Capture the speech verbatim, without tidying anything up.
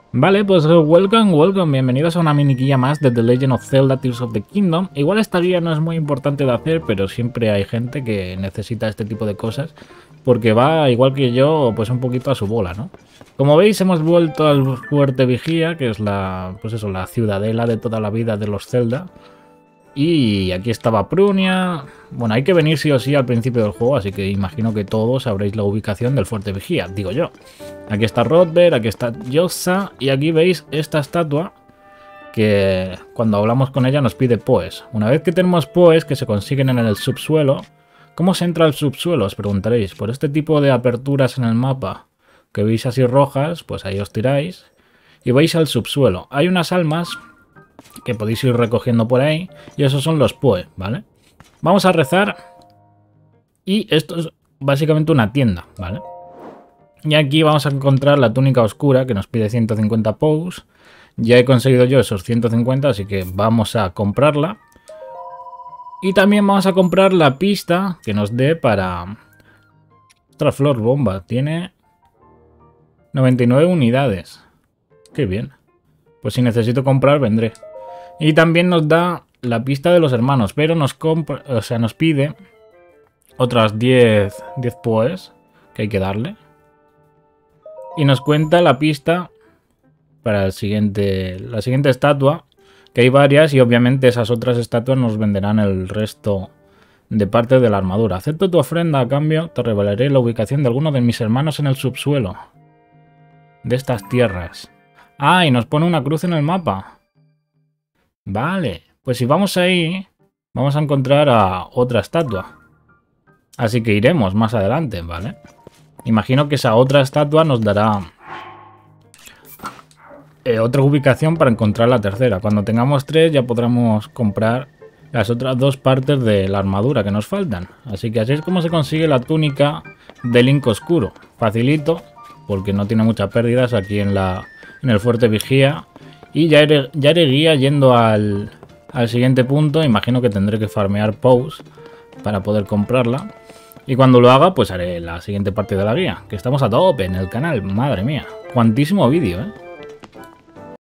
Vale, pues welcome, welcome, bienvenidos a una mini guía más de The Legend of Zelda Tears of the Kingdom. Igual esta guía no es muy importante de hacer, pero siempre hay gente que necesita este tipo de cosas, porque va, igual que yo, pues un poquito a su bola, ¿no? Como veis, hemos vuelto al Fuerte Vigía, que es la, pues eso, la ciudadela de toda la vida de los Zelda. Y aquí estaba Prunia. Bueno, hay que venir sí o sí al principio del juego, así que imagino que todos sabréis la ubicación del Fuerte Vigía, digo yo. Aquí está Rodber, aquí está Yosa, y aquí veis esta estatua que cuando hablamos con ella nos pide Poes. Una vez que tenemos Poes que se consiguen en el subsuelo, ¿cómo se entra al subsuelo? Os preguntaréis. Por este tipo de aperturas en el mapa que veis así rojas, pues ahí os tiráis y vais al subsuelo. Hay unas almas que podéis ir recogiendo por ahí, y esos son los Poe, ¿vale? Vamos a rezar, y esto es básicamente una tienda, ¿vale? Y aquí vamos a encontrar la túnica oscura, que nos pide ciento cincuenta Poes. Ya he conseguido yo esos ciento cincuenta, así que vamos a comprarla. Y también vamos a comprar la pista que nos dé para... Otra flor bomba, tiene noventa y nueve unidades. Qué bien. Pues si necesito comprar, vendré. Y también nos da la pista de los hermanos, pero nos compra, o sea, nos pide otras diez, diez Poes que hay que darle. Y nos cuenta la pista para el siguiente, la siguiente estatua, que hay varias, y obviamente esas otras estatuas nos venderán el resto de parte de la armadura. Acepto tu ofrenda, a cambio te revelaré la ubicación de alguno de mis hermanos en el subsuelo de estas tierras. Ah, y nos pone una cruz en el mapa. Vale, pues si vamos ahí, vamos a encontrar a otra estatua. Así que iremos más adelante, ¿vale? Imagino que esa otra estatua nos dará eh, otra ubicación para encontrar la tercera. Cuando tengamos tres ya podremos comprar las otras dos partes de la armadura que nos faltan. Así que así es como se consigue la túnica de Link Oscuro. Facilito, porque no tiene muchas pérdidas aquí en, la, en el Fuerte Vigía. Y ya haré, ya haré guía yendo al, al siguiente punto. Imagino que tendré que farmear Poes para poder comprarla. Y cuando lo haga, pues haré la siguiente parte de la guía. Que estamos a tope en el canal, madre mía. Cuantísimo vídeo, ¿eh?